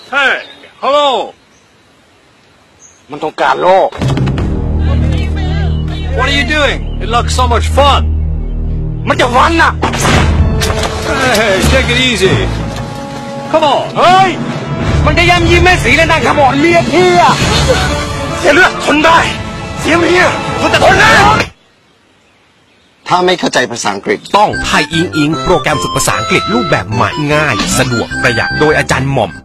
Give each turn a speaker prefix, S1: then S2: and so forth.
S1: Hey hello
S2: มันต้องการโลก
S1: What are you doing It looks so much fun
S2: มันจะวันน่ะ
S1: Hey take it easy Come on
S2: เฮ้ยมันจะย้ำยิ้มแม่สีเลยนางขมอนเมียพี่อะเสียเลือดทนได้เสียเมียคุณจะทนได้ถ้าไม่เข้าใจภาษาอังกฤษ
S3: ต้องไทยอิงอิงโปรแกรมฝึกภาษาอังกฤษรูปแบบใหม่ง่ายสะดวกประหยัดโดยอาจารย์หม่อม